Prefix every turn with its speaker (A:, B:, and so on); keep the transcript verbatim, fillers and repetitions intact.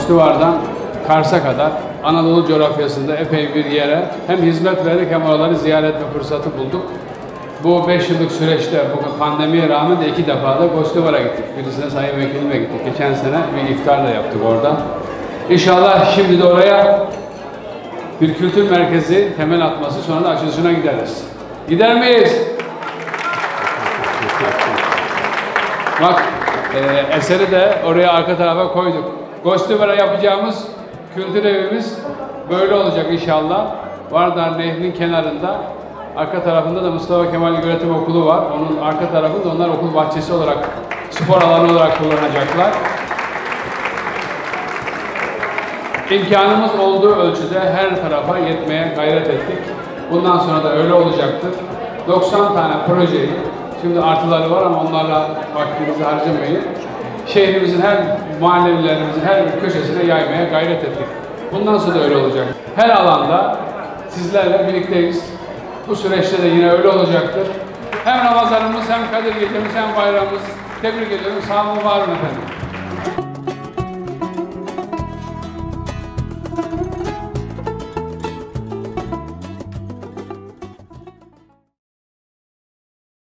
A: Gostivar'dan Kars'a kadar Anadolu coğrafyasında epey bir yere hem hizmet verdik hem oraları ziyaret etme fırsatı bulduk. Bu beş yıllık süreçte bu pandemiye rağmen de iki defa da Gostivar'a gittik. Birisine Sayın Vekilim'e gittik. Geçen sene bir iftar da yaptık orada. İnşallah şimdi de oraya bir kültür merkezi temel atması, sonra da açılışına gideriz. Gider miyiz? Bak e, eseri de oraya arka tarafa koyduk. Gostivar'a yapacağımız kültür evimiz böyle olacak inşallah. Vardar Nehri'nin kenarında. Arka tarafında da Mustafa Kemal Göğretim Okulu var. Onun arka tarafında onlar okul bahçesi olarak, spor alanı olarak kullanacaklar. İmkanımız olduğu ölçüde her tarafa yetmeye gayret ettik. Bundan sonra da öyle olacaktır. doksan tane projeyi, şimdi artıları var ama onlarla vaktimizi harcamayın. Şehrimizin her mahallelerimizin her bir köşesine yaymaya gayret ettik. Bundan sonra da öyle olacak. Her alanda sizlerle birlikteyiz. Bu süreçte de yine öyle olacaktır. Hem Ramazanımız hem Kadir Gecemiz hem bayramımız. Tebrik ediyorum. Sağ olun, var olun efendim.